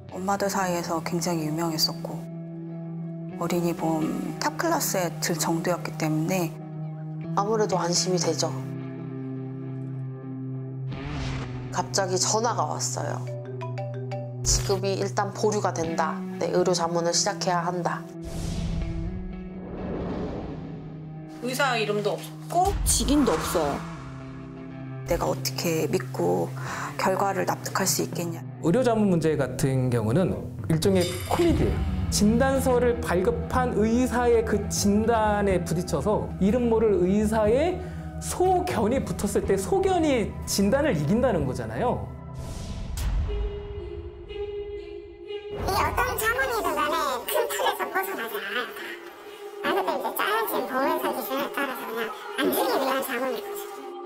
엄마들 사이에서 굉장히 유명했었고 어린이 보험 탑 클래스에 들 정도였기 때문에 아무래도 안심이 되죠. 갑자기 전화가 왔어요. 지급이 일단 보류가 된다. 네, 의료 자문을 시작해야 한다. 의사 이름도 없고 직인도 없어요. 내가 어떻게 믿고 결과를 납득할 수 있겠냐. 의료자문 문제 같은 경우는 일종의 코미디예요. 진단서를 발급한 의사의 그 진단에 부딪혀서 이름 모를 의사의 소견이 붙었을 때 소견이 진단을 이긴다는 거잖아요. 이 어떤 자문이든 간에 큰 틀에서 벗어나지 않아요. 그래서 이제 짜여진 보험회사 기준에 따라서 그냥 안 주기 위한 자문인 거죠.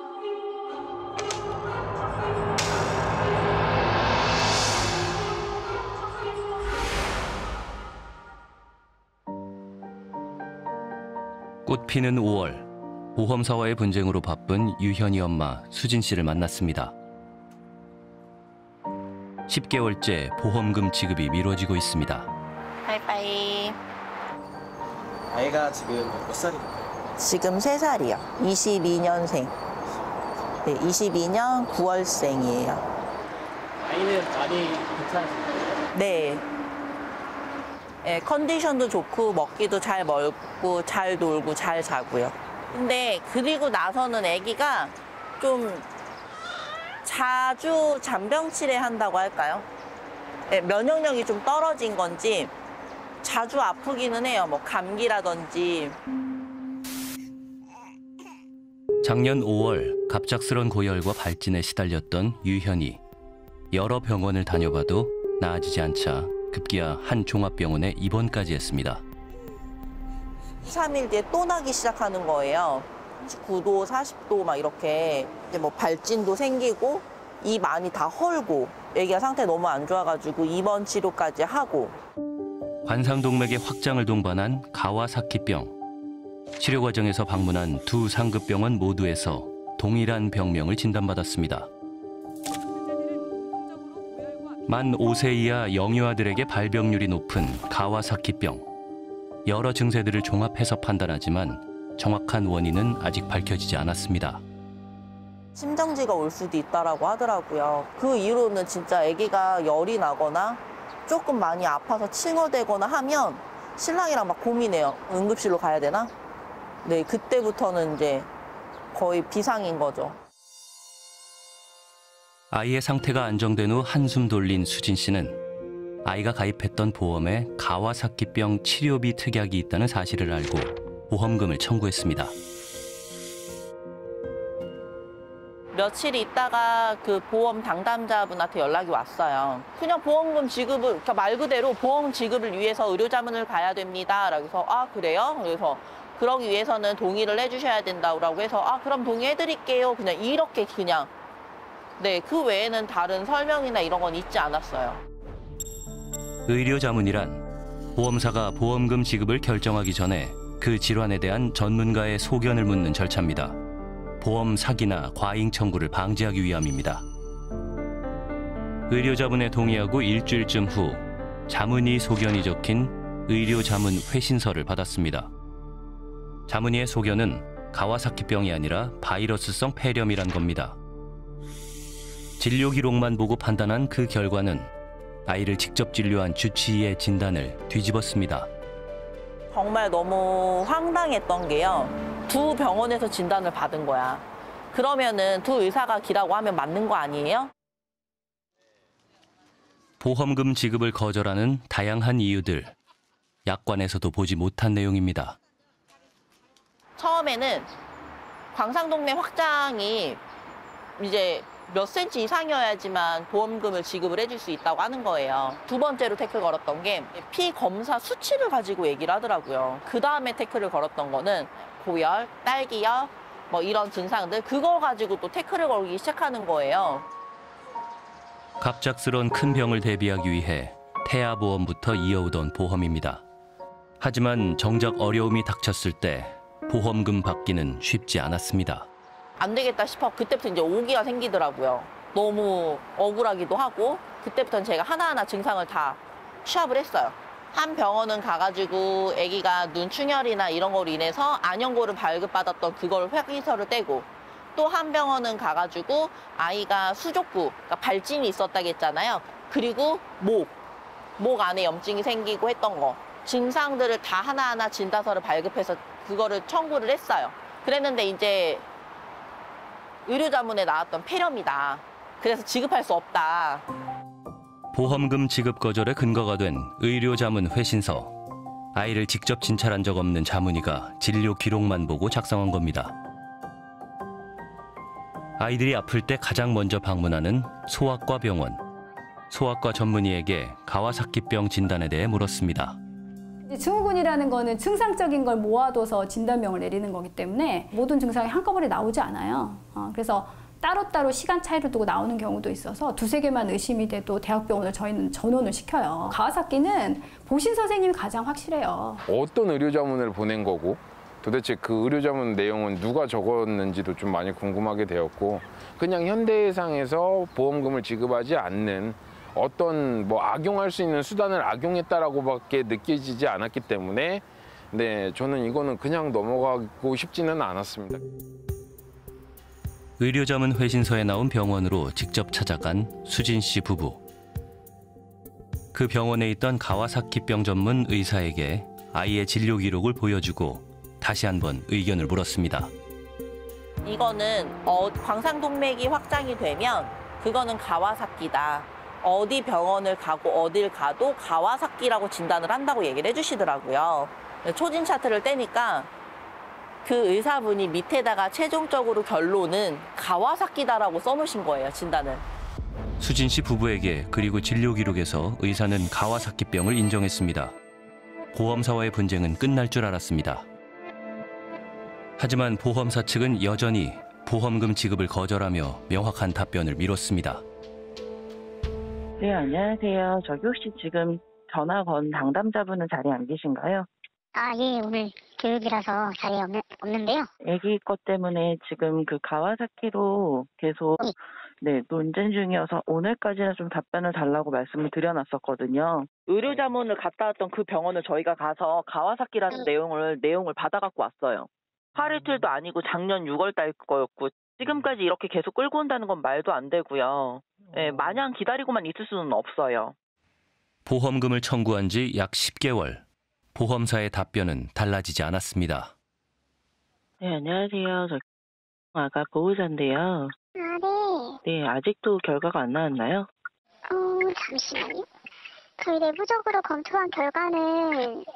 꽃피는 5월, 보험사와의 분쟁으로 바쁜 유현이 엄마 수진 씨를 만났습니다. 10개월째 보험금 지급이 미뤄지고 있습니다. 빠이빠이. 아이가 지금 몇 살인가요? 지금 3살이요. 22년생. 네, 22년 9월생이에요. 아이는 많이 괜찮으신가요? 네. 네, 컨디션도 좋고 먹기도 잘 먹고 잘 놀고 잘 자고요. 근데 그리고 나서는 아기가 좀 자주 잔병 치레한다고 할까요? 네, 면역력이 좀 떨어진 건지 자주 아프기는 해요. 뭐 감기라든지. 작년 5월 갑작스런 고열과 발진에 시달렸던 유현이. 여러 병원을 다녀봐도 나아지지 않자 급기야 한 종합병원에 입원까지 했습니다. 3일 뒤에 또 나기 시작하는 거예요. 39도, 40도 막 이렇게 이제 뭐 발진도 생기고 입 많이 다 헐고 애기가 상태 너무 안 좋아가지고 입원 치료까지 하고. 관상동맥의 확장을 동반한 가와사키병. 치료 과정에서 방문한 두 상급 병원 모두에서 동일한 병명을 진단받았습니다. 만 5세 이하 영유아들에게 발병률이 높은 가와사키병. 여러 증세들을 종합해서 판단하지만 정확한 원인은 아직 밝혀지지 않았습니다. 심정지가 올 수도 있다라고 하더라고요. 그 이후로는 진짜 아기가 열이 나거나 조금 많이 아파서 칭얼대거나 하면 신랑이랑 막 고민해요. 응급실로 가야 되나? 네, 그때부터는 이제 거의 비상인 거죠. 아이의 상태가 안정된 후 한숨 돌린 수진 씨는 아이가 가입했던 보험에 가와사키병 치료비 특약이 있다는 사실을 알고 보험금을 청구했습니다. 며칠 있다가 그 보험 담당자분한테 연락이 왔어요. 그냥 보험금 지급을, 그러니까 말 그대로 보험 지급을 위해서 의료자문을 가야 됩니다. 그래서 아 그래요? 그래서 그러기 위해서는 동의를 해주셔야 된다고 해서 아 그럼 동의해드릴게요. 그냥 이렇게 그냥. 네, 그 외에는 다른 설명이나 이런 건 있지 않았어요. 의료자문이란 보험사가 보험금 지급을 결정하기 전에 그 질환에 대한 전문가의 소견을 묻는 절차입니다. 보험 사기나 과잉 청구를 방지하기 위함입니다. 의료자문에 동의하고 일주일쯤 후 자문의 소견이 적힌 의료자문 회신서를 받았습니다. 자문의의 소견은 가와사키병이 아니라 바이러스성 폐렴이란 겁니다. 진료 기록만 보고 판단한 그 결과는 아이를 직접 진료한 주치의의 진단을 뒤집었습니다. 정말 너무 황당했던 게요. 두 병원에서 진단을 받은 거야. 그러면은 두 의사가 기라고 하면 맞는 거 아니에요? 보험금 지급을 거절하는 다양한 이유들. 약관에서도 보지 못한 내용입니다. 처음에는 광상동맥 확장이 이제 몇 센치 이상이어야지만 보험금을 지급을 해줄 수 있다고 하는 거예요. 두 번째로 태클 걸었던 게 피 검사 수치를 가지고 얘기를 하더라고요. 그 다음에 태클을 걸었던 거는 고열, 딸기열, 뭐 이런 증상들 그거 가지고 또 태클을 걸기 시작하는 거예요. 갑작스런 큰 병을 대비하기 위해 태아보험부터 이어오던 보험입니다. 하지만 정작 어려움이 닥쳤을 때 보험금 받기는 쉽지 않았습니다. 안 되겠다 싶어 그때부터 이제 오기가 생기더라고요. 너무 억울하기도 하고 그때부터는 제가 하나하나 증상을 다 취합을 했어요. 한 병원은 가가지고 아기가 눈충혈이나 이런 거로 인해서 안연고를 발급받았던 그걸 확인서를 떼고 또 한 병원은 가가지고 아이가 수족구, 그러니까 발진이 있었다고 했잖아요. 그리고 목 안에 염증이 생기고 했던 거. 증상들을 다 하나하나 진단서를 발급해서 그거를 청구를 했어요. 그랬는데 이제 의료자문에 나왔던 폐렴이다. 그래서 지급할 수 없다. 보험금 지급 거절의 근거가 된 의료자문 회신서. 아이를 직접 진찰한 적 없는 자문위가 진료 기록만 보고 작성한 겁니다. 아이들이 아플 때 가장 먼저 방문하는 소아과 병원. 소아과 전문의에게 가와사키병 진단에 대해 물었습니다. 증후군이라는 거는 증상적인 걸 모아둬서 진단명을 내리는 거기 때문에 모든 증상이 한꺼번에 나오지 않아요. 그래서 따로따로 시간 차이를 두고 나오는 경우도 있어서 두세 개만 의심이 돼도 대학병원을 저희는 전원을 시켜요. 가와사키는 보신 선생님이 가장 확실해요. 어떤 의료자문을 보낸 거고 도대체 그 의료자문 내용은 누가 적었는지도 좀 많이 궁금하게 되었고 그냥 현대해상에서 보험금을 지급하지 않는 어떤 뭐 악용할 수 있는 수단을 악용했다라고밖에 느껴지지 않았기 때문에 네, 저는 이거는 그냥 넘어가고 싶지는 않았습니다. 의료자문 회신서에 나온 병원으로 직접 찾아간 수진 씨 부부. 그 병원에 있던 가와사키병 전문 의사에게 아이의 진료 기록을 보여주고 다시 한번 의견을 물었습니다. 이거는 광상동맥이 확장이 되면 그거는 가와사키다. 어디 병원을 가고 어딜 가도 가와사키라고 진단을 한다고 얘기를 해주시더라고요. 초진 차트를 떼니까 그 의사분이 밑에다가 최종적으로 결론은 가와사키다라고 써놓으신 거예요, 진단을. 수진 씨 부부에게 그리고 진료 기록에서 의사는 가와사키병을 인정했습니다. 보험사와의 분쟁은 끝날 줄 알았습니다. 하지만 보험사 측은 여전히 보험금 지급을 거절하며 명확한 답변을 미뤘습니다. 네, 안녕하세요. 저기 혹시 지금 전화 건 당담자분은 자리에 안 계신가요? 예, 오늘 교육이라서 자리에 없는데요. 아기 것 때문에 지금 그 가와사키로 계속 네, 논쟁 중이어서 오늘까지는 좀 답변을 달라고 말씀을 드려놨었거든요. 의료자문을 갔다 왔던 그 병원을 저희가 가서 가와사키라는 내용을 받아갖고 왔어요. 하루 이틀도 아니고 작년 6월 달 거였고 지금까지 이렇게 계속 끌고 온다는 건 말도 안 되고요. 네, 마냥 기다리고만 있을 수는 없어요. 보험금을 청구한 지 약 10개월. 보험사의 답변은 달라지지 않았습니다. 네, 안녕하세요. 저 아가 보호자인데요. 네. 네, 아직도 결과가 안 나왔나요? 잠시만요. 저희 내부적으로 검토한 결과는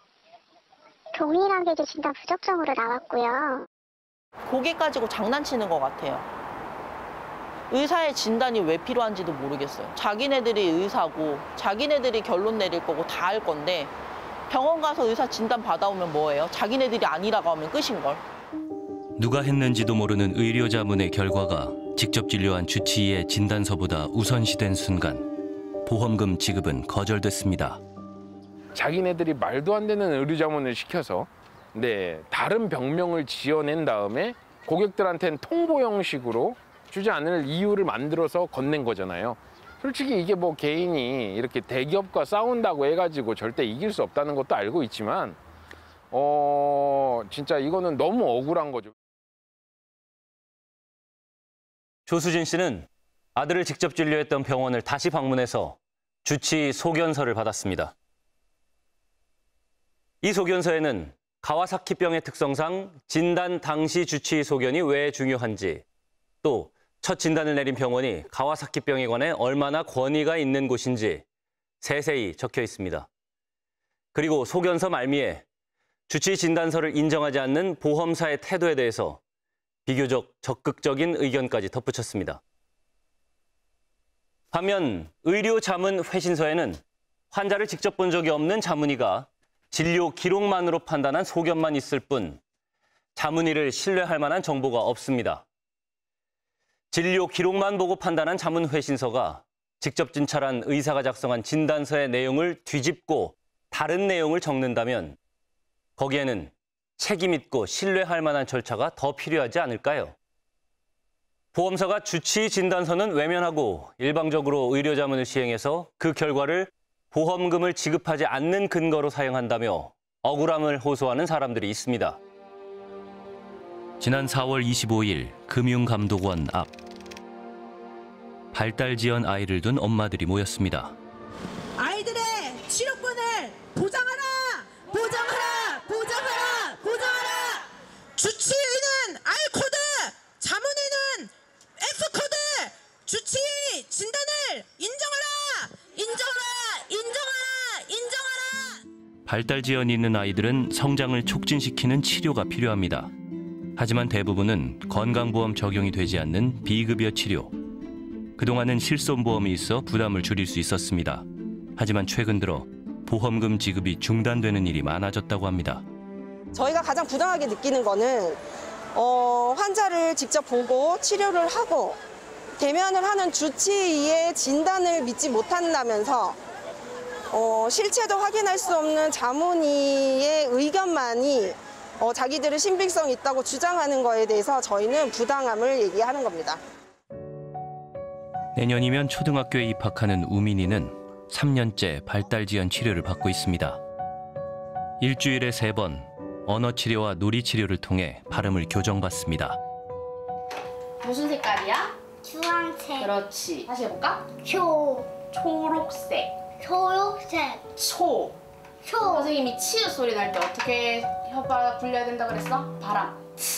동일하게 진단 부적정으로 나왔고요. 고객 가지고 장난치는 것 같아요. 의사의 진단이 왜 필요한지도 모르겠어요. 자기네들이 의사고 자기네들이 결론 내릴 거고 다 할 건데 병원 가서 의사 진단 받아오면 뭐예요? 자기네들이 아니라고 하면 끝인걸. 누가 했는지도 모르는 의료자문의 결과가 직접 진료한 주치의의 진단서보다 우선시된 순간 보험금 지급은 거절됐습니다. 자기네들이 말도 안 되는 의료자문을 시켜서 네, 다른 병명을 지어낸 다음에 고객들한테는 통보 형식으로 주지 않을 이유를 만들어서 건넨 거잖아요. 솔직히 이게 뭐 개인이 이렇게 대기업과 싸운다고 해가지고 절대 이길 수 없다는 것도 알고 있지만 진짜 이거는 너무 억울한 거죠. 조수진 씨는 아들을 직접 진료했던 병원을 다시 방문해서 주치의 소견서를 받았습니다. 이 소견서에는 가와사키병의 특성상 진단 당시 주치의 소견이 왜 중요한지, 또 첫 진단을 내린 병원이 가와사키병에 관해 얼마나 권위가 있는 곳인지 세세히 적혀 있습니다. 그리고 소견서 말미에 주치의 진단서를 인정하지 않는 보험사의 태도에 대해서 비교적 적극적인 의견까지 덧붙였습니다. 반면 의료자문 회신서에는 환자를 직접 본 적이 없는 자문의가 진료 기록만으로 판단한 소견만 있을 뿐 자문의를 신뢰할 만한 정보가 없습니다. 진료 기록만 보고 판단한 자문 회신서가 직접 진찰한 의사가 작성한 진단서의 내용을 뒤집고 다른 내용을 적는다면 거기에는 책임 있고 신뢰할 만한 절차가 더 필요하지 않을까요? 보험사가 주치의 진단서는 외면하고 일방적으로 의료자문을 시행해서 그 결과를 보험금을 지급하지 않는 근거로 사용한다며 억울함을 호소하는 사람들이 있습니다. 지난 4월 25일 금융감독원 앞. 발달지연 아이를 둔 엄마들이 모였습니다. 아이들의 치료권을 보장하라! 보장하라! 보장하라! 보장하라! 주치의는 R코드! 자문의는 F코드! 주치의 진단을 인정하라! 인정하라! 인정하라! 인정하라! 발달지연이 있는 아이들은 성장을 촉진시키는 치료가 필요합니다. 하지만 대부분은 건강보험 적용이 되지 않는 비급여 치료. 그동안은 실손보험이 있어 부담을 줄일 수 있었습니다. 하지만 최근 들어 보험금 지급이 중단되는 일이 많아졌다고 합니다. 저희가 가장 부당하게 느끼는 거는 환자를 직접 보고 치료를 하고 대면을 하는 주치의의 진단을 믿지 못한다면서 실체도 확인할 수 없는 자문의의 의견만이 자기들의 신빙성이 있다고 주장하는 거에 대해서 저희는 부당함을 얘기하는 겁니다. 내년이면 초등학교에 입학하는 우민이는 3년째 발달지연 치료를 받고 있습니다. 일주일에 3번 언어치료와 놀이치료를 통해 발음을 교정받습니다. 무슨 색깔이야? 주황색. 그렇지. 다시 해볼까? 초록색. 초록색. 초. 선생님이 치읓 소리 날 때 어떻게 혀바 굴려야 된다 그랬어? 바람.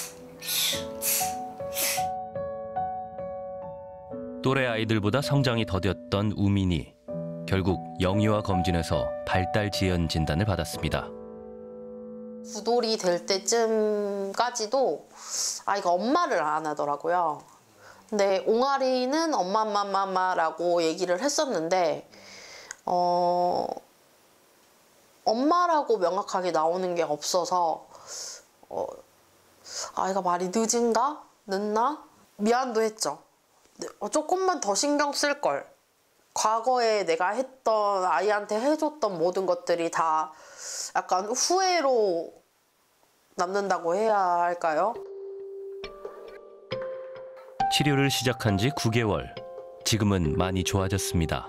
또래 아이들보다 성장이 더뎠던 우민이 결국 영유아 검진에서 발달지연 진단을 받았습니다. 부돌이 될 때쯤까지도 아이가 엄마를 안 하더라고요. 근데 옹알이는 엄마라고 얘기를 했었는데 엄마라고 명확하게 나오는 게 없어서 아이가 말이 늦은가? 늦나? 미안도 했죠. 조금만 더 신경 쓸 걸. 과거에 내가 했던 아이한테 해줬던 모든 것들이 다 약간 후회로 남는다고 해야 할까요? 치료를 시작한 지 9개월. 지금은 많이 좋아졌습니다.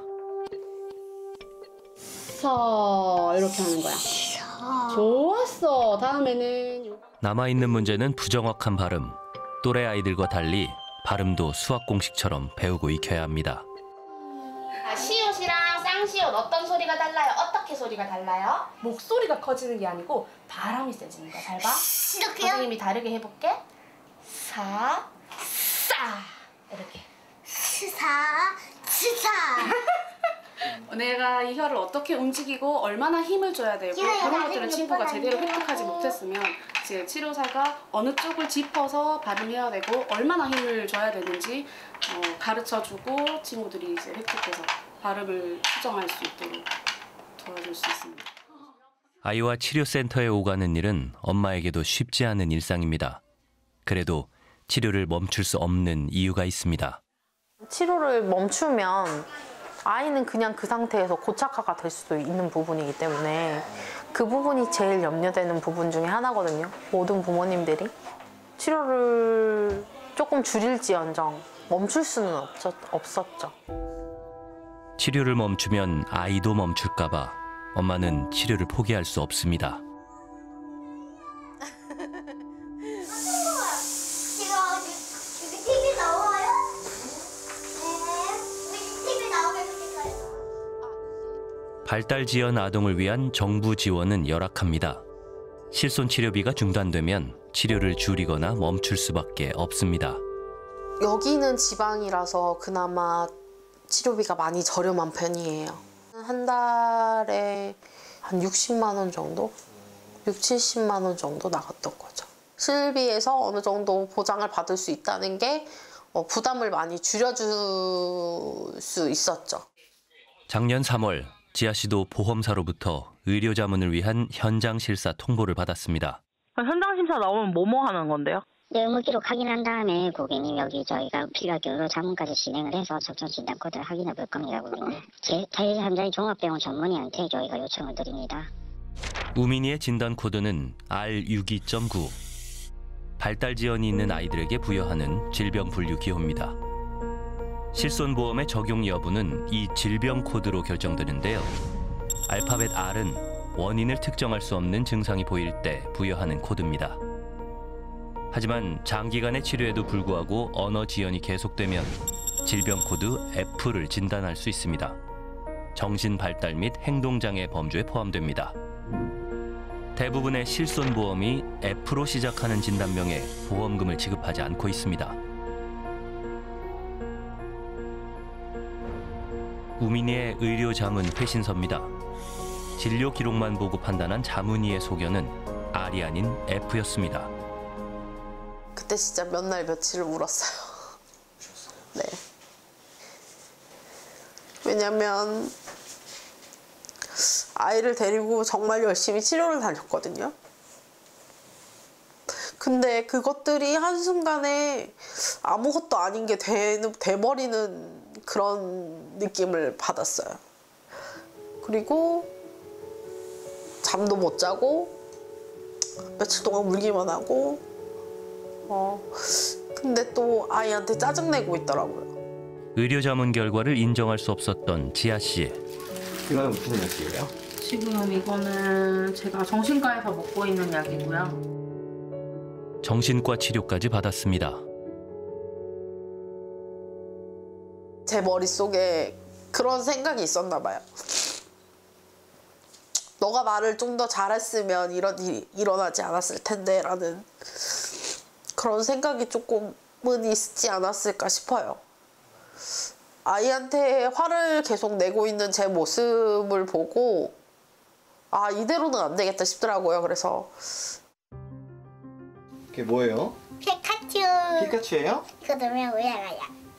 이렇게 하는 거야. 좋았어. 다음에는 남아있는 문제는 부정확한 발음. 또래 아이들과 달리 발음도 수학 공식처럼 배우고 익혀야 합니다. 시옷이랑 쌍시옷 어떤 소리가 달라요? 어떻게 소리가 달라요? 목소리가 커지는 게 아니고 바람이 세지는 거야. 잘 봐. 이렇게요? 선생님이 다르게 해볼게. 사, 싸. 이렇게. 치사. 내가 이 혀를 어떻게 움직이고 얼마나 힘을 줘야 되고 그런 것들을 친구가 제대로 획득하지 못했으면 이제 치료사가 어느 쪽을 짚어서 발음해야 되고 얼마나 힘을 줘야 되는지 가르쳐주고 친구들이 이제 획득해서 발음을 수정할 수 있도록 도와줄 수 있습니다. 아이와 치료센터에 오가는 일은 엄마에게도 쉽지 않은 일상입니다. 그래도 치료를 멈출 수 없는 이유가 있습니다. 치료를 멈추면 아이는 그냥 그 상태에서 고착화가 될 수도 있는 부분이기 때문에 그 부분이 제일 염려되는 부분 중에 하나거든요. 모든 부모님들이. 치료를 조금 줄일지언정 멈출 수는 없었죠. 치료를 멈추면 아이도 멈출까 봐 엄마는 치료를 포기할 수 없습니다. TV 나와요? TV 나오면 좋겠어요. 발달지연 아동을 위한 정부 지원은 열악합니다. 실손 치료비가 중단되면 치료를 줄이거나 멈출 수밖에 없습니다. 여기는 지방이라서 그나마 치료비가 많이 저렴한 편이에요. 한 달에 한 60만 원 정도? 6, 70만 원 정도 나갔던 거죠. 실비에서 어느 정도 보장을 받을 수 있다는 게 부담을 많이 줄여줄 수 있었죠. 작년 3월 지아씨도 보험사로부터 의료자문을 위한 현장 실사 통보를 받았습니다. 현장 심사 나오면 뭐뭐 하는 건데요? 의무 기록 확인한 다음에 고객님 여기 저희가 필요한 의료 자문까지 진행을 해서 적정 진단 코드를 확인해 볼 겁니다. 제3자의 종합병원 전문의한테 저희가 요청을 드립니다. 우민이의 진단 코드는 R62.9. 발달 지연이 있는 아이들에게 부여하는 질병 분류 기호입니다. 실손보험의 적용 여부는 이 질병 코드로 결정되는데요. 알파벳 R은 원인을 특정할 수 없는 증상이 보일 때 부여하는 코드입니다. 하지만 장기간의 치료에도 불구하고 언어 지연이 계속되면 질병 코드 F를 진단할 수 있습니다. 정신발달 및 행동장애 범주에 포함됩니다. 대부분의 실손보험이 F로 시작하는 진단명에 보험금을 지급하지 않고 있습니다. 우민이의 의료 자문 회신서입니다. 진료 기록만 보고 판단한 자문의의 소견은 R이 아닌 F였습니다. 그때 진짜 몇 날 며칠을 울었어요. 네. 왜냐면 아이를 데리고 정말 열심히 치료를 다녔거든요. 근데 그것들이 한순간에 아무것도 아닌 게 돼버리는 그런 느낌을 받았어요. 그리고 잠도 못 자고 며칠 동안 울기만 하고 근데 또 아이한테 짜증내고 있더라고요. 의료 자문 결과를 인정할 수 없었던 지아 씨. 이거는 무슨 약이에요? 지금 이거는 제가 정신과에서 먹고 있는 약이고요. 정신과 치료까지 받았습니다. 제 머릿속에 그런 생각이 있었나 봐요. 너가 말을 좀 더 잘했으면 이런 일이 일어나지 않았을 텐데 라는 그런 생각이 조금은 있지 않았을까 싶어요. 아이한테 화를 계속 내고 있는 제 모습을 보고 아, 이대로는 안 되겠다 싶더라고요. 그래서 그게 뭐예요? 피카츄. 피카츄예요? 이거 넣으면 올라가요.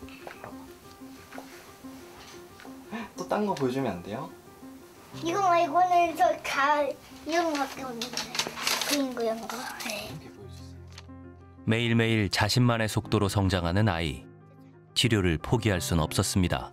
또 딴 거 보여주면 안 돼요? 이거 말고는 저 이런 거밖에 없는데. 그린 거 이런 거. 네. 매일매일 자신만의 속도로 성장하는 아이. 치료를 포기할 수는 없었습니다.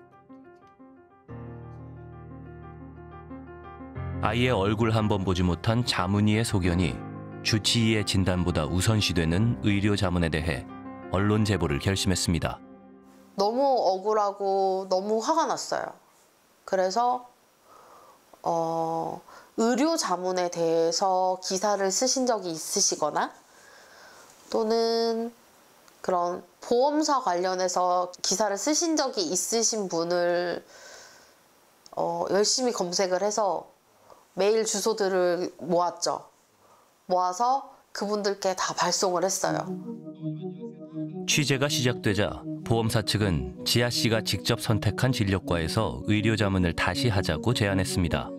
아이의 얼굴 한 번 보지 못한 자문의의 소견이 주치의의 진단보다 우선시되는 의료 자문에 대해 언론 제보를 결심했습니다. 너무 억울하고 너무 화가 났어요. 그래서 의료 자문에 대해서 기사를 쓰신 적이 있으시거나 또는 그런 보험사 관련해서 기사를 쓰신 적이 있으신 분을 열심히 검색을 해서 메일 주소들을 모았죠. 모아서 그분들께 다 발송을 했어요. 취재가 시작되자 보험사 측은 지아 씨가 직접 선택한 진료과에서 의료 자문을 다시 하자고 제안했습니다.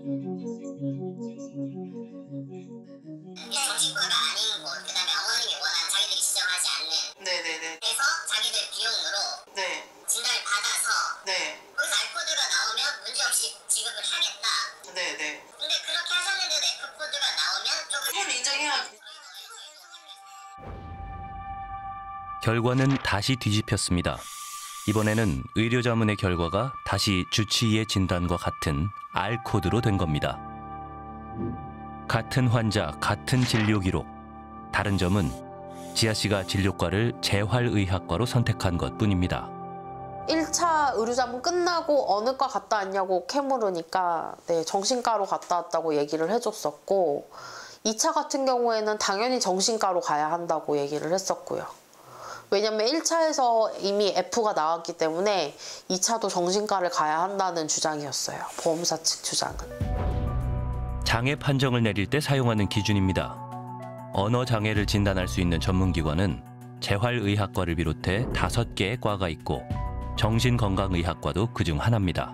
정신과가 아닌 곳, 그다음에 어머님이 원하는 자기들이 지정하지 않는. 네네네. 그래서 자기들 비용으로 네. 진단을 받아서 네. 거기서 알코드가 나오면 문제없이 지급을 하겠다. 네네. 근데 그렇게 하셨는데도 F코드가 나오면 조금 인정해야. 결과는 다시 뒤집혔습니다. 이번에는 의료 자문의 결과가 다시 주치의의 진단과 같은 R코드로 된 겁니다. 같은 환자, 같은 진료 기록. 다른 점은 지아 씨가 진료과를 재활의학과로 선택한 것뿐입니다. 1차 의료자문 끝나고 어느 과 갔다 왔냐고 캐물으니까 네, 정신과로 갔다 왔다고 얘기를 해줬었고 2차 같은 경우에는 당연히 정신과로 가야 한다고 얘기를 했었고요. 왜냐면 1차에서 이미 F가 나왔기 때문에 2차도 정신과를 가야 한다는 주장이었어요. 보험사 측 주장은. 장애 판정을 내릴 때 사용하는 기준입니다. 언어 장애를 진단할 수 있는 전문기관은 재활의학과를 비롯해 5개의 과가 있고 정신건강의학과도 그중 하나입니다.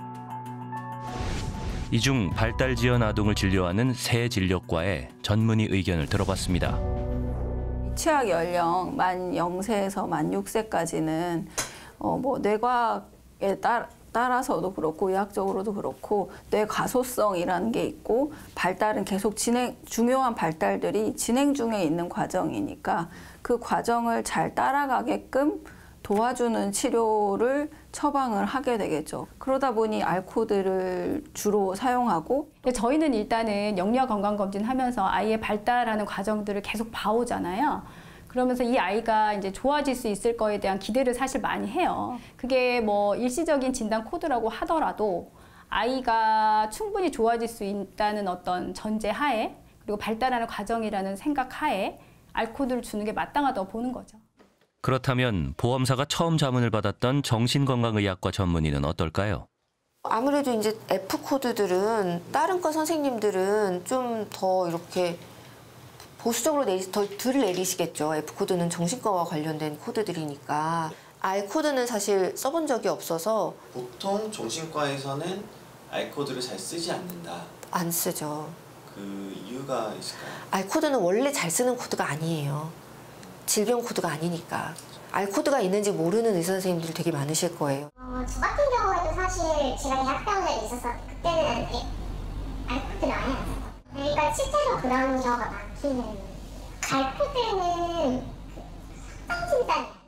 이 중 발달 지연 아동을 진료하는 세 진료과의 전문의 의견을 들어봤습니다. 취약 연령 만 0세에서 만 6세까지는 뭐 뇌과학에 따라서도 그렇고 의학적으로도 그렇고 뇌 가소성이라는 게 있고 발달은 계속 중요한 발달들이 진행 중에 있는 과정이니까 그 과정을 잘 따라가게끔 도와주는 치료를 처방을 하게 되겠죠. 그러다 보니 R코드를 주로 사용하고 저희는 일단은 영유아 건강검진 하면서 아이의 발달하는 과정들을 계속 봐오잖아요. 그러면서 이 아이가 이제 좋아질 수 있을 거에 대한 기대를 사실 많이 해요. 그게 뭐 일시적인 진단 코드라고 하더라도 아이가 충분히 좋아질 수 있다는 어떤 전제 하에 그리고 발달하는 과정이라는 생각 하에 알코드를 주는 게 마땅하다고 보는 거죠. 그렇다면 보험사가 처음 자문을 받았던 정신건강의학과 전문의는 어떨까요? 아무래도 이제 F코드들은 다른 과 선생님들은 좀 더 이렇게 보수적으로 덜 내리시겠죠. F코드는 정신과와 관련된 코드들이니까. R코드는 사실 써본 적이 없어서. 보통 정신과에서는 R코드를 잘 쓰지 않는다. 안 쓰죠. 그 이유가 있을까요? R코드는 원래 잘 쓰는 코드가 아니에요. 질병 코드가 아니니까. R코드가 있는지 모르는 의사 선생님들 되게 많으실 거예요. 저 같은 경우에도 사실 제가 대학병원에 있어서 그때는 R코드를 아예 안 썼어요. 그러니까 실제로 그런 경우가 많기는 해요. R코드는 진단.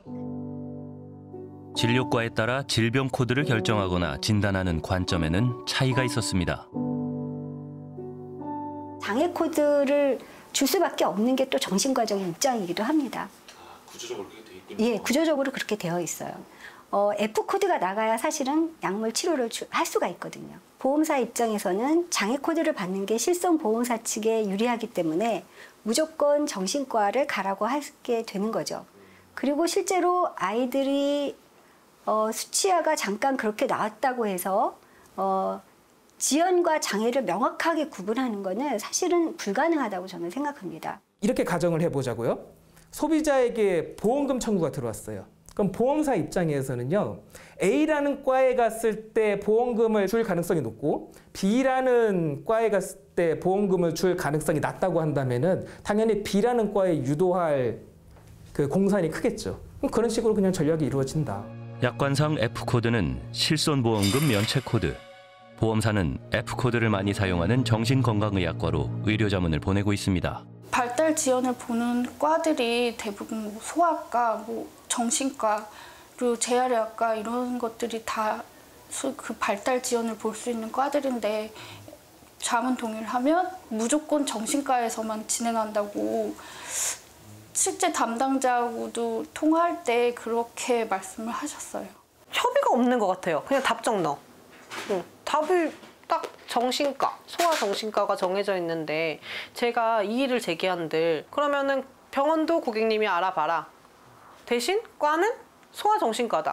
진료과에 따라 질병 코드를 결정하거나 진단하는 관점에는 차이가 있었습니다. 장애 코드를 줄 수밖에 없는 게 또 정신과적인 입장이기도 합니다. 구조적으로 그렇게 돼 있군요. 예, 구조적으로 그렇게 되어 있어요. F 코드가 나가야 사실은 약물 치료를 할 수가 있거든요. 보험사 입장에서는 장애 코드를 받는 게 실손 보험사 측에 유리하기 때문에 무조건 정신과를 가라고 하게 되는 거죠. 그리고 실제로 아이들이 수치아가 잠깐 그렇게 나왔다고 해서 지연과 장애를 명확하게 구분하는 거는 사실은 불가능하다고 저는 생각합니다. 이렇게 가정을 해보자고요. 소비자에게 보험금 청구가 들어왔어요. 그럼 보험사 입장에서는요. A라는 과에 갔을 때 보험금을 줄 가능성이 높고 B라는 과에 갔을 때 보험금을 줄 가능성이 낮다고 한다면은 당연히 B라는 과에 유도할 그 공산이 크겠죠. 그런 식으로 그냥 전략이 이루어진다. 약관상 F코드는 실손보험금 면책코드. 보험사는 F코드를 많이 사용하는 정신건강의학과로 의료자문을 보내고 있습니다. 발달 지연을 보는 과들이 대부분 소아과, 정신과, 그리고 재활의학과 이런 것들이 다 그 발달 지연을 볼 수 있는 과들인데 자문 동의를 하면 무조건 정신과에서만 진행한다고 실제 담당자하고도 통화할 때 그렇게 말씀을 하셨어요. 협의가 없는 것 같아요. 그냥 답정 넣어. 답을 딱 정신과, 소아정신과가 정해져 있는데 제가 이의를 제기한들 그러면은 병원도 고객님이 알아봐라. 대신 과는 소아정신과다.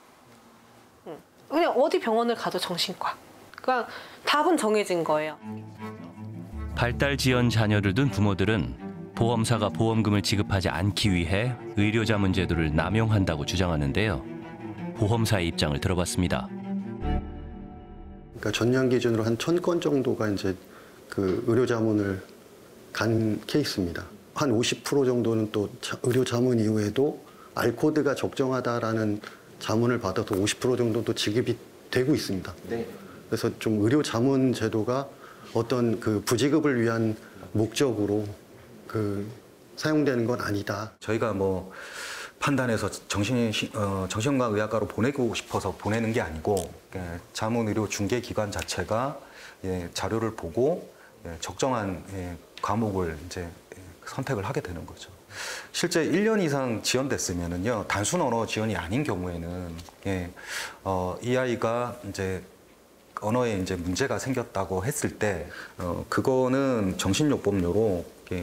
그냥 어디 병원을 가도 정신과. 그러니까 답은 정해진 거예요. 발달 지연 자녀를 둔 부모들은 보험사가 보험금을 지급하지 않기 위해 의료자문 제도를 남용한다고 주장하는데요. 보험사의 입장을 들어봤습니다. 그러니까 전년 기준으로 한 1,000건 정도가 이제 그 의료자문을 간 케이스입니다. 한 50% 정도는 또 의료자문 이후에도 R코드가 적정하다라는 자문을 받아서 50% 정도도 지급이 되고 있습니다. 네. 그래서 좀 의료자문 제도가 어떤 그 부지급을 위한 목적으로 그 사용되는 건 아니다. 저희가 뭐 판단해서 정신과 의학과로 보내고 싶어서 보내는 게 아니고 자문의료 중개기관 자체가 자료를 보고 적정한 과목을 이제 선택을 하게 되는 거죠. 실제 1년 이상 지연됐으면은요, 단순 언어 지연이 아닌 경우에는 이 아이가 이제 언어에 이제 문제가 생겼다고 했을 때 그거는 정신요법료로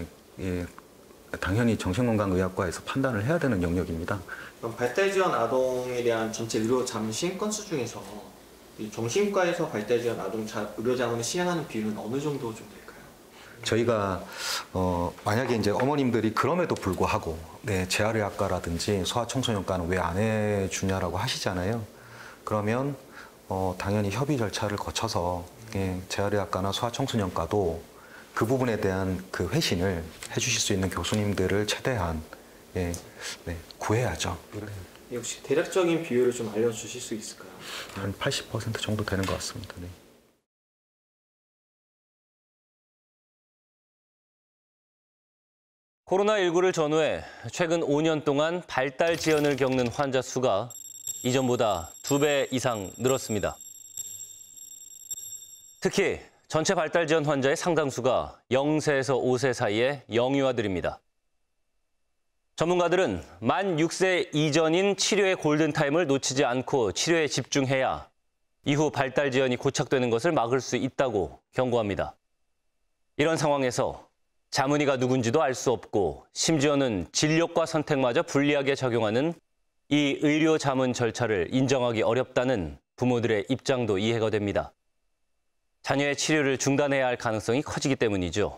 당연히 정신건강의학과에서 판단을 해야 되는 영역입니다. 그럼 발달지연 아동에 대한 전체 의료 자문 시행 건수 중에서 이 정신과에서 발달지연 아동 의료 자문을 시행하는 비율은 어느 정도 좀 될까요? 저희가 만약에 이제 어머님들이 그럼에도 불구하고 재활의학과라든지 소아청소년과는 왜 안 해주냐라고 하시잖아요. 그러면 당연히 협의 절차를 거쳐서 재활의학과나 소아청소년과도 그 부분에 대한 그 회신을 해주실 수 있는 교수님들을 최대한 구해야죠. 혹시 대략적인 비율을 좀 알려주실 수 있을까요? 한 80% 정도 되는 것 같습니다. 네. 코로나19를 전후해 최근 5년 동안 발달 지연을 겪는 환자 수가 이전보다 2배 이상 늘었습니다. 특히 전체 발달 지연 환자의 상당수가 0세에서 5세 사이의 영유아들입니다. 전문가들은 만 6세 이전인 치료의 골든타임을 놓치지 않고 치료에 집중해야 이후 발달 지연이 고착되는 것을 막을 수 있다고 경고합니다. 이런 상황에서 자문의가 누군지도 알 수 없고 심지어는 진료과 선택마저 불리하게 적용하는 이 의료 자문 절차를 인정하기 어렵다는 부모들의 입장도 이해가 됩니다. 자녀의 치료를 중단해야 할 가능성이 커지기 때문이죠.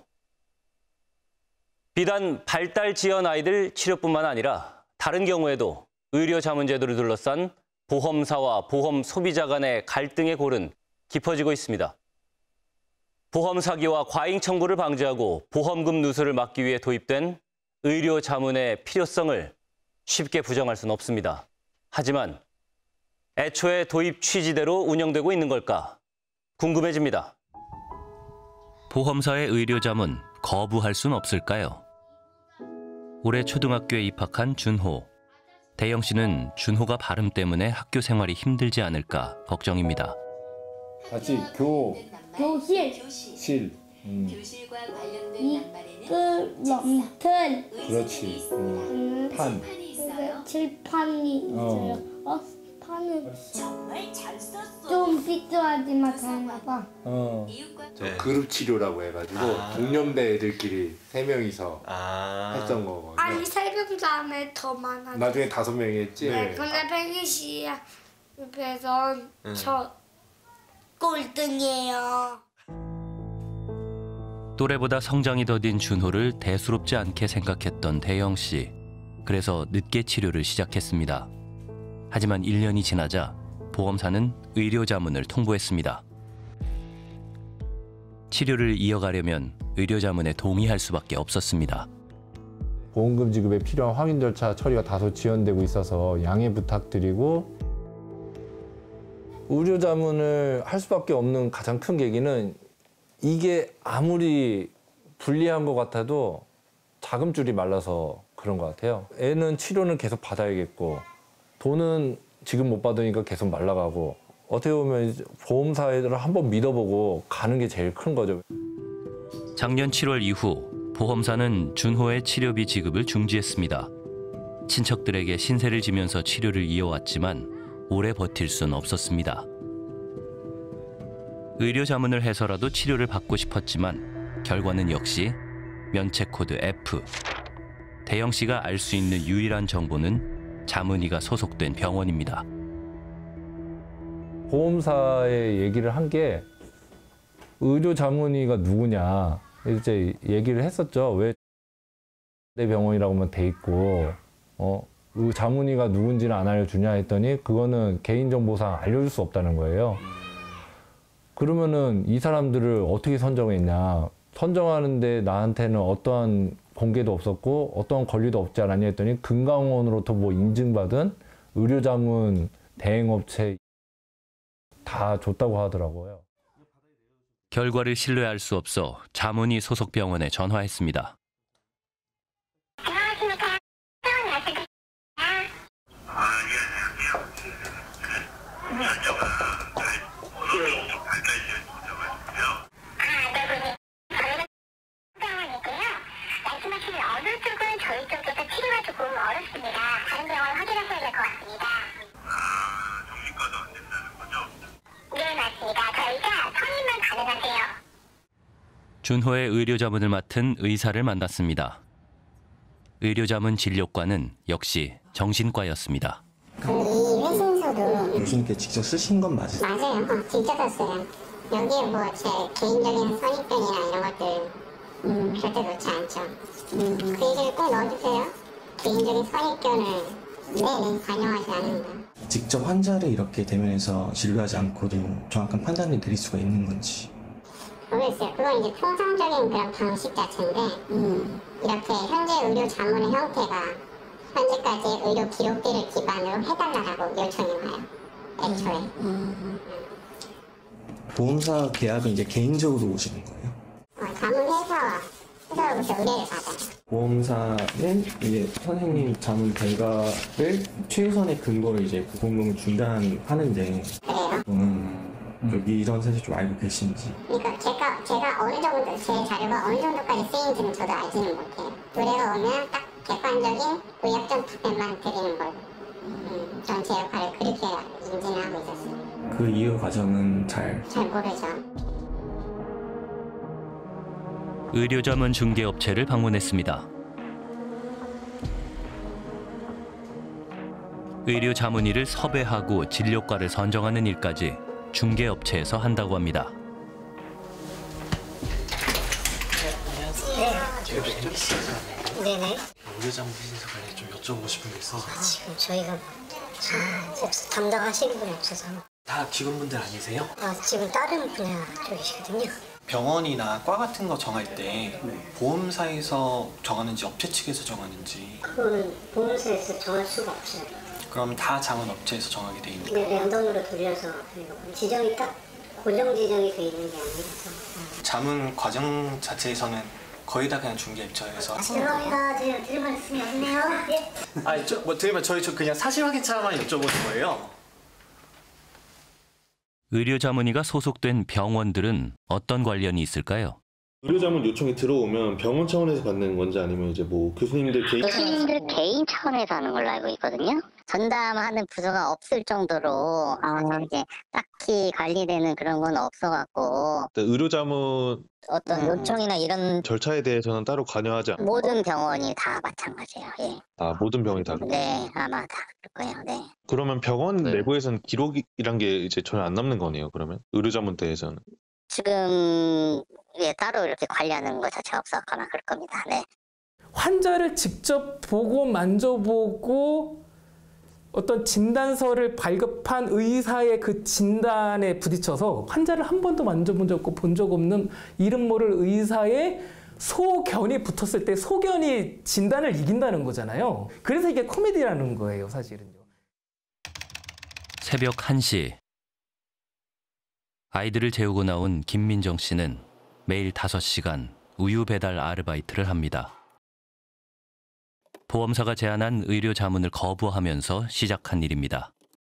비단 발달 지연 아이들 치료뿐만 아니라 다른 경우에도 의료 자문 제도를 둘러싼 보험사와 보험 소비자 간의 갈등의 골은 깊어지고 있습니다. 보험 사기와 과잉 청구를 방지하고 보험금 누수를 막기 위해 도입된 의료 자문의 필요성을 쉽게 부정할 수는 없습니다. 하지만 애초에 도입 취지대로 운영되고 있는 걸까 궁금해집니다. 보험사의 의료 자문 거부할 순 없을까요? 올해 초등학교에 입학한 준호. 대영 씨는 준호가 발음 때문에 학교 생활이 힘들지 않을까 걱정입니다. 같이 교실. 교실과 관련된 낭만에는 이끌럼틀. 그렇지. 판. 칠판이 있어요. 판은 정말 잘 썼어. 좀 삐뚤하지만 잘나 봐. 그룹 치료라고 해가지고 동년배 애들끼리 3명이서 했던 거거든요. 아니 3명 다음에 더 많아. 나중에 5명이 했지. 네, 근데 백이시 옆에서 저 꼴등이에요. 또래보다 성장이 더딘 준호를 대수롭지 않게 생각했던 대영 씨. 그래서 늦게 치료를 시작했습니다. 하지만 1년이 지나자 보험사는 의료 자문을 통보했습니다. 치료를 이어가려면 의료 자문에 동의할 수밖에 없었습니다. 보험금 지급에 필요한 확인 절차 처리가 다소 지연되고 있어서 양해 부탁드리고, 의료 자문을 할 수밖에 없는 가장 큰 계기는 이게 아무리 불리한 것 같아도 자금줄이 말라서 그런 것 같아요. 애는 치료는 계속 받아야겠고 돈은 지금 못 받으니까 계속 말라가고, 어떻게 보면 보험사를 한번 믿어보고 가는 게 제일 큰 거죠. 작년 7월 이후 보험사는 준호의 치료비 지급을 중지했습니다. 친척들에게 신세를 지면서 치료를 이어왔지만 오래 버틸 순 없었습니다. 의료 자문을 해서라도 치료를 받고 싶었지만 결과는 역시 면책 코드 F. 대영 씨가 알 수 있는 유일한 정보는 자문의가 소속된 병원입니다. 보험사에 얘기를 한 게 의료 자문의가 누구냐 이제 얘기를 했었죠. 왜 내 병원이라고만 돼 있고 자문의가 누군지는 안 알려주냐 했더니 그거는 개인정보상 알려줄 수 없다는 거예요. 그러면은 이 사람들을 어떻게 선정했냐, 선정하는데 나한테는 어떠한 공개도 없었고 어떠한 권리도 없지 않았냐 했더니 금강원으로부터 뭐 인증받은 의료자문 대행업체 다 줬다고 하더라고요. 결과를 신뢰할 수 없어 자문의 소속 병원에 전화했습니다. 어느 쪽은 저희 쪽에서 치료가 조금 어렵습니다. 다른 병원 확인하셔야 될 것 같습니다. 정신과도 안 된다는 거죠? 네, 맞습니다. 저희가 성인만 가능하세요. 준호의 의료 자문을 맡은 의사를 만났습니다. 의료 자문 진료과는 역시 정신과였습니다. 이 회신서도 교수님께 직접 쓰신 건 맞으세요? 맞아요. 진짜 썼어요. 여기에 뭐 제 개인적인 선입견이나 이런 것들 절대 넣지 않죠. 그 얘기를 꼭 넣어주세요. 개인적인 선입견을 반영하지 않는 거. 직접 환자를 이렇게 대면해서 진료하지 않고도 정확한 판단을 내릴 수가 있는 건지. 모르겠어요. 그건 이제 통상적인 그런 방식 자체인데 이렇게 현재 의료 자문의 형태가 현재까지 의료 기록들을 기반으로 해달라고 요청이 와요. 애초에. 보험사 계약은 이제 개인적으로 오시는 거예요? 자문회사로부터 의뢰를 받아요. 보험사는 이제 선생님 자문 결과를 최우선의 근거로 이제 보험금을 중단하는데 여기 이런 사실 좀 알고 계신지. 그러니까 제가 어느 정도 제 자료가 어느 정도까지 쓰이는지는 저도 알지는 못해요. 의뢰가 오면 딱 객관적인 의학적 답변만 드리는 걸 전 제 역할을 그렇게 인지는 하고 있었어요. 그 이후 과정은 잘 모르죠. 의료 자문 중개업체를 방문했습니다. 의료 자문의를 섭외하고 진료과를 선정하는 일까지 중개업체에서 한다고 합니다. 네네. 의료 자문 비즈니스 관련 좀 여쭤보고 싶은 게 있어서. 지금 저희가 담당하시는 분이 없어서. 다 직원분들 아니세요? 지금 다른 분야 쪽이시거든요. 병원이나 과 같은 거 정할 때 보험사에서 정하는지 업체 측에서 정하는지. 그건 보험사에서 정할 수가 없어요. 그럼 다 자문 업체에서 정하게 돼 있는 거예요? 네, 랜덤으로 돌려서 지정이 딱 고정 지정이 돼 있는 게 아니라서. 자문 과정 자체에서는 거의 다 그냥 중개업체에서. 죄송합니다. 제가 드릴 말씀이 없네요. 네. 아니 뭐 들으면 저희 그냥 사실 확인차만 여쭤보는 거예요. 의료 자문의가 소속된 병원들은 어떤 관련이 있을까요? 의료자문 요청이 들어오면 병원 차원에서 받는 건지 아니면 이제 뭐 교수님들 개인 차원에서 하는 걸로 알고 있거든요. 전담하는 부서가 없을 정도로 이제 딱히 관리되는 그런 건 없어갖고 의료자문 어떤 요청이나 이런 절차에 대해서는 따로 관여하지 않고 모든 병원이 다 마찬가지예요. 예. 모든 병원이 다 네, 아마 다 그럴 거예요. 네. 그러면 병원 내부에서는 기록이란 게 이제 전혀 안 남는 거네요. 그러면 의료자문 때에서는 지금 따로 이렇게 관리하는 것 자체가 없었거나 그럴 겁니다. 네. 환자를 직접 보고 만져보고 어떤 진단서를 발급한 의사의 그 진단에 부딪혀서 환자를 한 번도 만져본 적 없고 본 적 없는 이름 모를 의사의 소견이 붙었을 때 소견이 진단을 이긴다는 거잖아요. 그래서 이게 코미디라는 거예요, 사실은요. 새벽 1시. 아이들을 재우고 나온 김민정 씨는 매일 5시간 우유 배달 아르바이트를 합니다. 보험사가 제안한 의료 자문을 거부하면서 시작한 일입니다.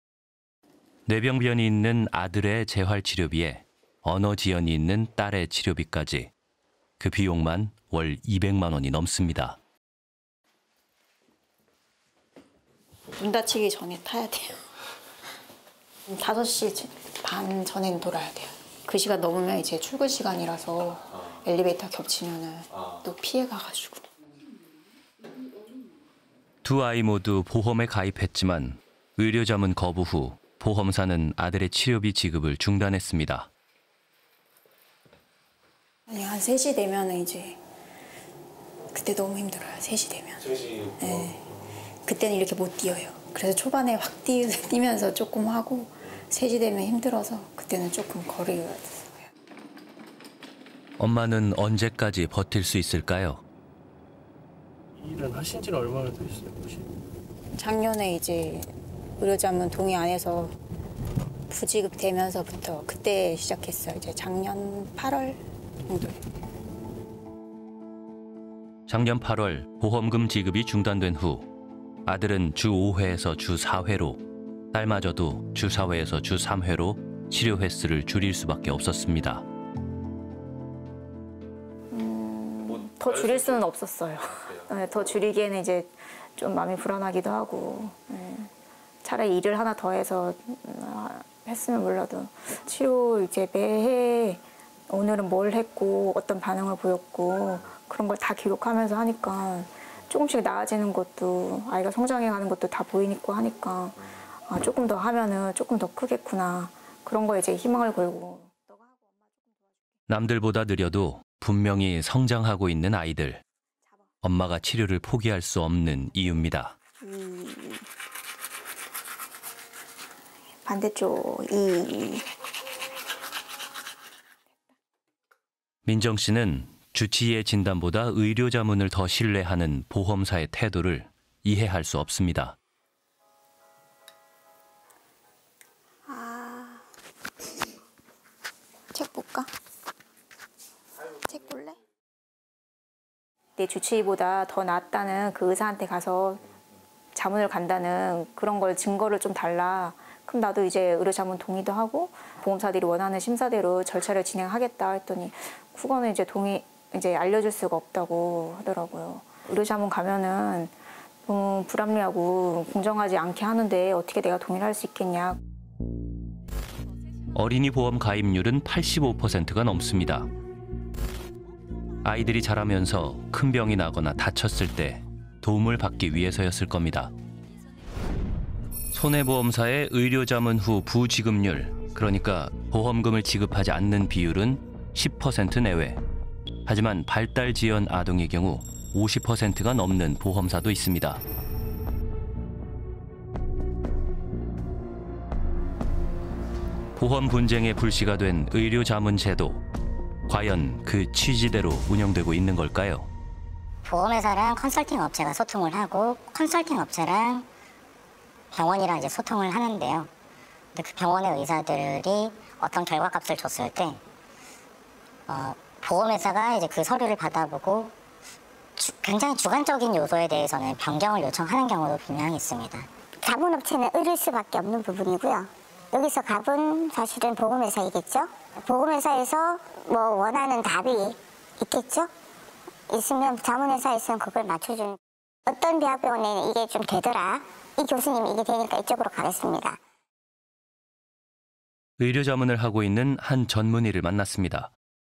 뇌병변이 있는 아들의 재활치료비에 언어 지연이 있는 딸의 치료비까지 그 비용만 월 200만 원이 넘습니다. 눈 다치기 전에 타야 돼요. 5시 반 전엔 돌아야 돼요. 그 시간 넘으면 이제 출근 시간이라서 엘리베이터 겹치면은 또 피해가가지고. 두 아이 모두 보험에 가입했지만 의료 자문 거부 후 보험사는 아들의 치료비 지급을 중단했습니다. 아니, 한 3시 되면 이제 그때 너무 힘들어요. 3시 되면. 3시. 네. 그때는 이렇게 못 뛰어요. 그래서 초반에 확 뛰면서 조금 하고 3시 되면 힘들어서 그때는 조금 거리가 됐어요. 엄마는 언제까지 버틸 수 있을까요? 일은 하신 지는 얼마나 되셨어요, 혹시? 작년에 이제 의료자문 동의 안 해서 부지급 되면서부터 그때 시작했어요. 이제 작년 8월 정도에. 작년 8월 보험금 지급이 중단된 후 아들은 주 5회에서 주 4회로, 딸마저도 주 4회에서 주 3회로 치료 횟수를 줄일 수밖에 없었습니다. 더 줄일 수는 없었어요. 네, 더 줄이기에는 이제 좀 마음이 불안하기도 하고, 차라리 일을 하나 더 해서 했으면 몰라도 치료 이제 매해 오늘은 뭘 했고 어떤 반응을 보였고 그런 걸 다 기록하면서 하니까 조금씩 나아지는 것도 아이가 성장해가는 것도 다 보이니까 하니까 조금 더 하면은 조금 더 크겠구나 그런 거에 이제 희망을 걸고. 남들보다 느려도 분명히 성장하고 있는 아이들. 엄마가 치료를 포기할 수 없는 이유입니다. 반대쪽 민정 씨는 주치의의 진단보다 의료 자문을 더 신뢰하는 보험사의 태도를 이해할 수 없습니다. 책 볼까? 책 볼래? 내 주치의보다 더 낫다는 그 의사한테 가서 자문을 간다는 그런 걸 증거를 좀 달라. 그럼 나도 이제 의료 자문 동의도 하고 보험사들이 원하는 심사대로 절차를 진행하겠다 했더니 그거는 이제 이제 알려줄 수가 없다고 하더라고요. 의료자문 가면은 너무 불합리하고 공정하지 않게 하는데 어떻게 내가 동의를 할 수 있겠냐. 어린이 보험 가입률은 85%가 넘습니다. 아이들이 자라면서 큰 병이 나거나 다쳤을 때 도움을 받기 위해서였을 겁니다. 손해보험사의 의료자문 후 부지급률, 그러니까 보험금을 지급하지 않는 비율은 10% 내외. 하지만 발달 지연 아동의 경우 50%가 넘는 보험사도 있습니다. 보험 분쟁의 불씨가 된 의료자문 제도. 과연 그 취지대로 운영되고 있는 걸까요? 보험회사랑 컨설팅 업체가 소통을 하고 컨설팅 업체랑 병원이랑 이제 소통을 하는데요. 근데 그 병원의 의사들이 어떤 결과값을 줬을 때 보험회사가 이제 그 서류를 받아보고 굉장히 주관적인 요소에 대해서는 변경을 요청하는 경우도 분명히 있습니다. 자문업체는 의릴 수밖에 없는 부분이고요. 여기서 갑은 사실은 보험회사이겠죠. 보험회사에서 뭐 원하는 답이 있겠죠. 있으면 자문회사에서는 그걸 맞춰주는. 어떤 대학병원에는 이게 좀 되더라. 이 교수님이 이게 되니까 이쪽으로 가겠습니다. 의료자문을 하고 있는 한 전문의를 만났습니다.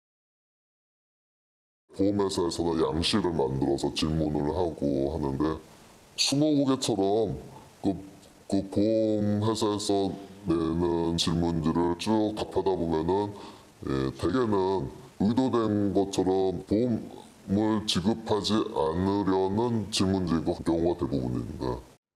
보험회사에서는 양식을 만들어서 질문을 하고 하는데 스무고개처럼 그 보험회사에서 내는 질문들을 쭉 답하다 보면은 대개는 의도된 것처럼 보험을 지급하지 않으려는 질문들인 경우가 대부분입니다.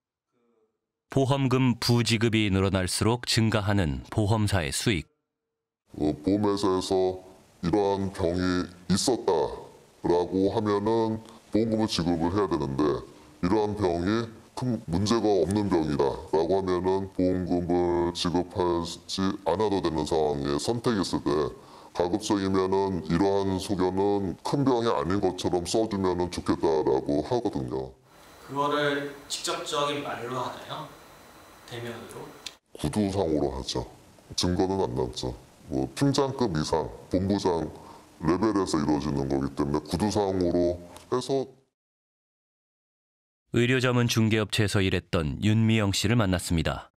보험금 부지급이 늘어날수록 증가하는 보험사의 수익. 보험회사에서 이러한 병이 있었다라고 하면은 보험금을 지급을 해야 되는데 이러한 병이 큰 문제가 없는 병이다라고 하면은 보험금을 지급하지 않아도 되는 상황에 선택이 있을 때 가급적이면은 이러한 소견은 큰 병이 아닌 것처럼 써주면은 좋겠다라고 하거든요. 그거를 직접적인 말로 하나요? 대면으로? 구두상으로 하죠. 증거는 안 남죠. 뭐 팀장급 이상, 본부장 레벨에서 이루어지는 거기 때문에 구두상으로 해서. 의료자문 중개업체에서 일했던 윤미영 씨를 만났습니다.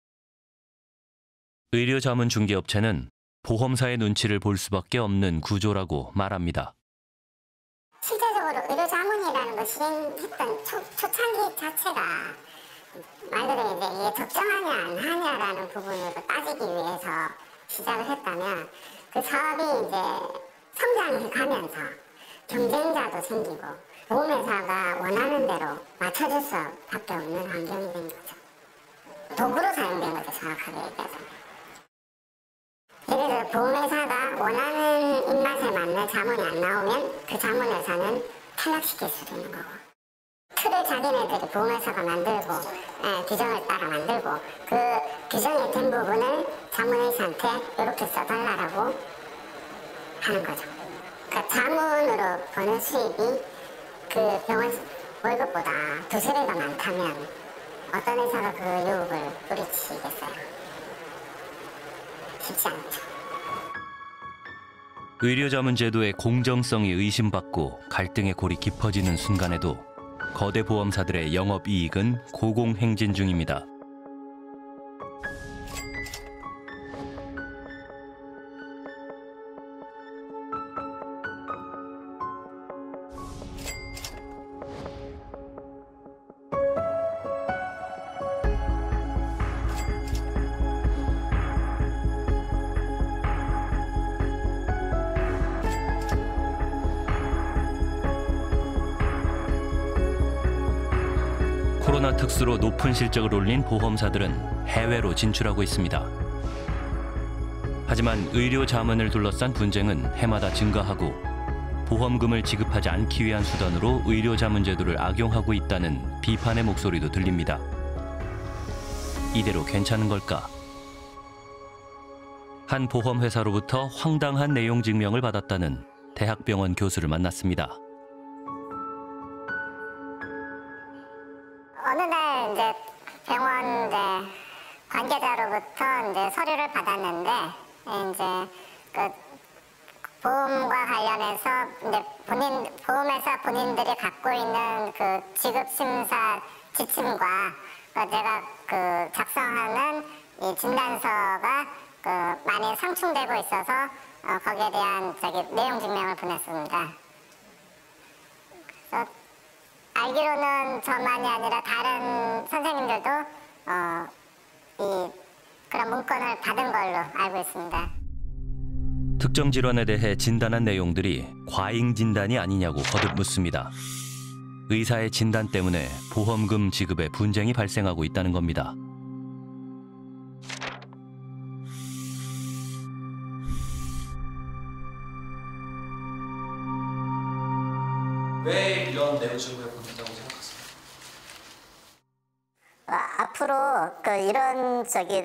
의료자문 중개업체는 보험사의 눈치를 볼 수밖에 없는 구조라고 말합니다. 실제적으로 의료자문이라는 걸 시행했던 초창기 자체가 말 그대로 이제 이게 적정하냐 안 하냐라는 부분으로 따지기 위해서 시작을 했다면 그 사업이 이제 성장해 가면서 경쟁자도 생기고 보험회사가 원하는 대로 맞춰줄 수밖에 없는 환경이 된 거죠. 도구로 사용된 거죠, 정확하게 얘기해서. 예를 들어 보험회사가 원하는 입맛에 맞는 자문이 안 나오면 그 자문회사는 탈락시킬 수도 있는 거고. 틀을 자기네들이 보험회사가 만들고 규정을 따라 만들고 그 규정이 된 부분을 자문회사한테 이렇게 써달라고 하는 거죠. 그러니까 자문으로 버는 수입이 그 병원 월급보다 두세 배가 많다면 어떤 회사가 그 유혹을 뿌리치겠어요? 쉽지 않죠. 의료자문 제도의 공정성이 의심받고 갈등의 골이 깊어지는 순간에도 거대 보험사들의 영업이익은 고공행진 중입니다. 코로나 특수로 높은 실적을 올린 보험사들은 해외로 진출하고 있습니다. 하지만 의료 자문을 둘러싼 분쟁은 해마다 증가하고 보험금을 지급하지 않기 위한 수단으로 의료 자문 제도를 악용하고 있다는 비판의 목소리도 들립니다. 이대로 괜찮은 걸까? 한 보험회사로부터 황당한 내용 증명을 받았다는 대학병원 교수를 만났습니다. 어느 날 이제 병원 이제 관계자로부터 이제 서류를 받았는데 이제 그 보험과 관련해서 이제 보험회사 본인들이 갖고 있는 그 지급 심사 지침과 제가 그 작성하는 이 진단서가 그 많이 상충되고 있어서 거기에 대한 내용 증명을 보냈습니다. 그래서 알기로는 저만이 아니라 다른 선생님들도 그런 문건을 받은 걸로 알고 있습니다. 특정 질환에 대해 진단한 내용들이 과잉 진단이 아니냐고 거듭 묻습니다. 의사의 진단 때문에 보험금 지급에 분쟁이 발생하고 있다는 겁니다. 왜 이런 내부 증후에 보낸다고 생각하세요? 앞으로 이런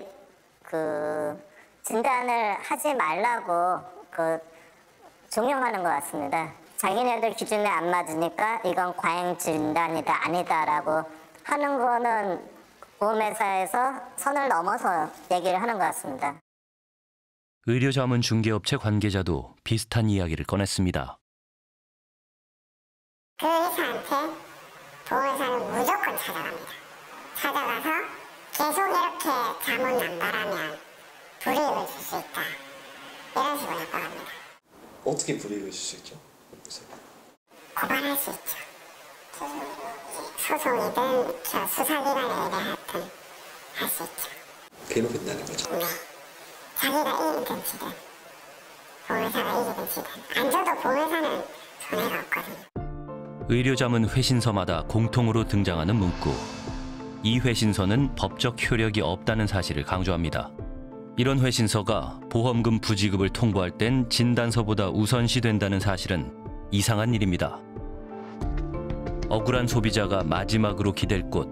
진단을 하지 말라고 종용하는 것 같습니다. 자기네들 기준에 안 맞으니까 이건 과잉 진단이다 아니다라고 하는 거는 보험회사에서 선을 넘어서 얘기를 하는 것 같습니다. 의료자문 중개업체 관계자도 비슷한 이야기를 꺼냈습니다. 그 회사한테 보험회사는 무조건 찾아갑니다. 찾아가서 계속 이렇게 자문 남발하면 불이익을 줄 수 있다. 이런 식으로 협박합니다. 어떻게 불이익을 줄 수 있죠? 고발할 수 있죠. 소송이든 수사기관에 하여튼 할 수 있죠. 괴롭힌다는 거죠? 네. 자기가 이기든 지든 보험회사가 이기든 지든 안 줘도 보험회사는 손해가 없거든요. 의료자문 회신서마다 공통으로 등장하는 문구. 이 회신서는 법적 효력이 없다는 사실을 강조합니다. 이런 회신서가 보험금 부지급을 통보할 땐 진단서보다 우선시된다는 사실은 이상한 일입니다. 억울한 소비자가 마지막으로 기댈 곳,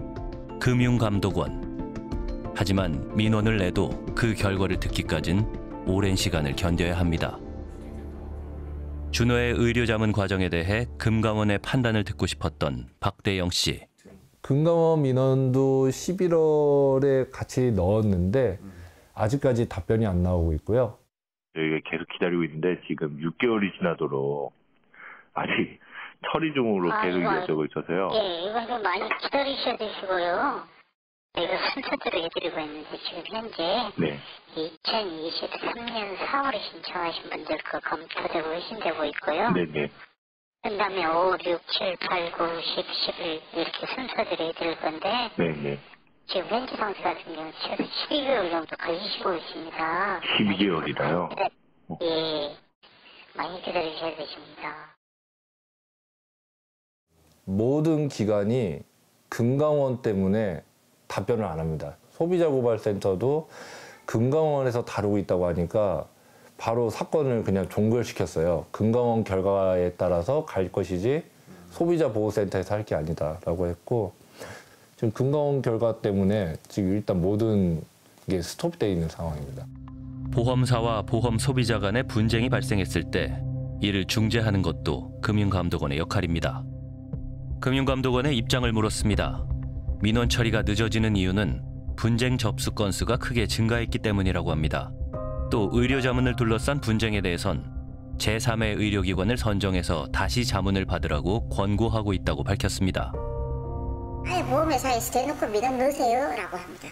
금융감독원. 하지만 민원을 내도 그 결과를 듣기까진 오랜 시간을 견뎌야 합니다. 준호의 의료자문 과정에 대해 금감원의 판단을 듣고 싶었던 박대영 씨. 금감원 민원도 11월에 같이 넣었는데 아직까지 답변이 안 나오고 있고요. 저희가 계속 기다리고 있는데 지금 6개월이 지나도록 아직 처리 중으로 계속 이어지고 있어서요. 예, 이건 좀 많이 기다리셔야 되시고요. 저희가 순서대로 해드리고 있는데 지금 현재 2023년 4월에 신청하신 분들 검토되고 회신되고 있고요. 네네. 그 다음에 5, 6, 7, 8, 9, 10, 11 이렇게 순서대로 해드릴 건데 네네. 지금 현지 상태 같은 경우는 최소 12개월 정도 걸리시고 있습니다. 12개월이나요? 예, 많이 기다리셔야 되십니다. 모든 기관이 금감원 때문에 답변을 안 합니다. 소비자고발센터도 금감원에서 다루고 있다고 하니까 바로 사건을 그냥 종결시켰어요. 금감원 결과에 따라서 갈 것이지 소비자보호센터에서 할 게 아니다라고 했고 지금 금감원 결과 때문에 지금 일단 모든 게 스톱되어 있는 상황입니다. 보험사와 보험 소비자 간의 분쟁이 발생했을 때 이를 중재하는 것도 금융감독원의 역할입니다. 금융감독원의 입장을 물었습니다. 민원 처리가 늦어지는 이유는 분쟁 접수 건수가 크게 증가했기 때문이라고 합니다. 또 의료자문을 둘러싼 분쟁에 대해선 제3의 의료기관을 선정해서 다시 자문을 받으라고 권고하고 있다고 밝혔습니다. 아예 보험회사에서 대놓고 민원 넣으세요 라고 합니다.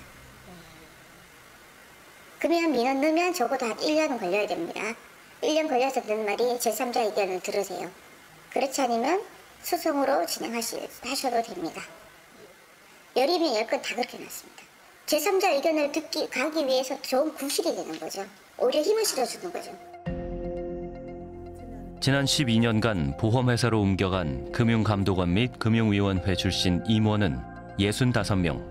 그러면 민원 넣으면 적어도 한 1년 걸려야 됩니다. 1년 걸려서 듣는 말이 제3자 의견을 들으세요. 그렇지 않으면 소송으로 진행하셔도 됩니다. 열이면 10건 다 그렇게 났습니다. 제3자 의견을 가기 위해서 좋은 구실이 되는 거죠. 오히려 힘을 실어주는 거죠. 지난 12년간 보험회사로 옮겨간 금융감독원 및 금융위원회 출신 임원은 65명.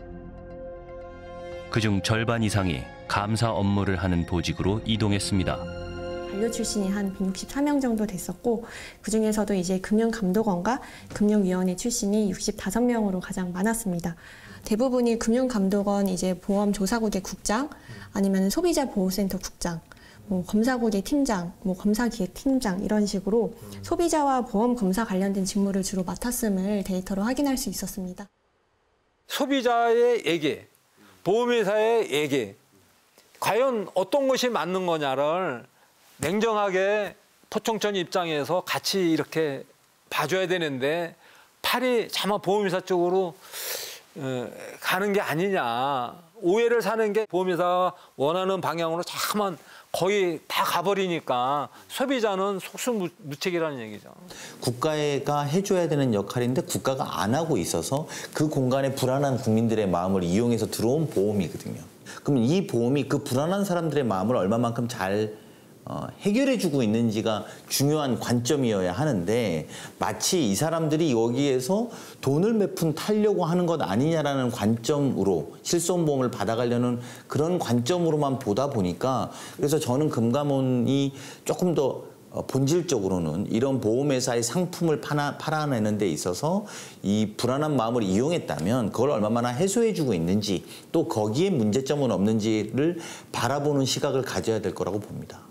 그중 절반 이상이 감사 업무를 하는 보직으로 이동했습니다. 관료 출신이 한 164명 정도 됐었고 그중에서도 이제 금융감독원과 금융위원회 출신이 65명으로 가장 많았습니다. 대부분이 금융감독원 이제 보험조사고대 국장 아니면 소비자보호센터 국장 검사고대 팀장, 검사기획팀장 이런 식으로 소비자와 보험 검사 관련된 직무를 주로 맡았음을 데이터로 확인할 수 있었습니다. 소비자의 얘기, 보험회사의 얘기, 과연 어떤 것이 맞는 거냐를 냉정하게 포청천 입장에서 같이 이렇게 봐줘야 되는데 팔이 차마 보험회사 쪽으로 가는 게 아니냐. 오해를 사는 게 보험회사가 원하는 방향으로 자꾸만 거의 다 가버리니까 소비자는 속수무책이라는 얘기죠. 국가가 해줘야 되는 역할인데 국가가 안 하고 있어서 그 공간에 불안한 국민들의 마음을 이용해서 들어온 보험이거든요. 그럼 이 보험이 그 불안한 사람들의 마음을 얼마만큼 잘 해결해주고 있는지가 중요한 관점이어야 하는데 마치 이 사람들이 여기에서 돈을 몇 푼 타려고 하는 것 아니냐라는 관점으로 실손보험을 받아가려는 그런 관점으로만 보다 보니까 그래서 저는 금감원이 조금 더 본질적으로는 이런 보험회사의 상품을 팔아내는 데 있어서 이 불안한 마음을 이용했다면 그걸 얼마나 해소해주고 있는지 또 거기에 문제점은 없는지를 바라보는 시각을 가져야 될 거라고 봅니다.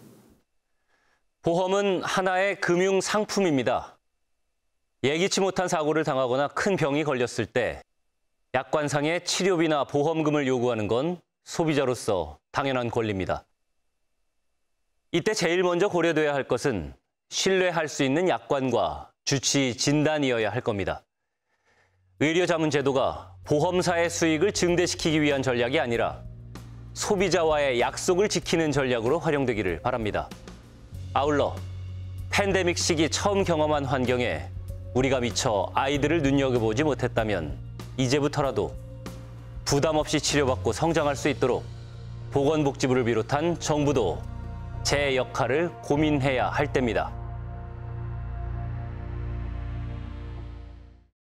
보험은 하나의 금융 상품입니다. 예기치 못한 사고를 당하거나 큰 병이 걸렸을 때 약관상의 치료비나 보험금을 요구하는 건 소비자로서 당연한 권리입니다. 이때 제일 먼저 고려돼야 할 것은 신뢰할 수 있는 약관과 주치 진단이어야 할 겁니다. 의료자문제도가 보험사의 수익을 증대시키기 위한 전략이 아니라 소비자와의 약속을 지키는 전략으로 활용되기를 바랍니다. 아울러 팬데믹 시기 처음 경험한 환경에 우리가 미처 아이들을 눈여겨보지 못했다면 이제부터라도 부담 없이 치료받고 성장할 수 있도록 보건복지부를 비롯한 정부도 제 역할을 고민해야 할 때입니다.